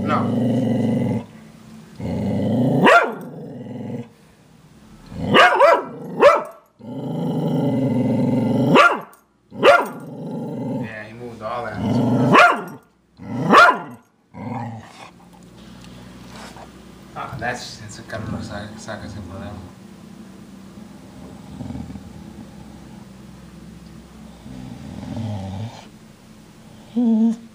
No. Yeah, he moved all that. Ah, that's ese carro lo saca sin problema. Mm-hmm.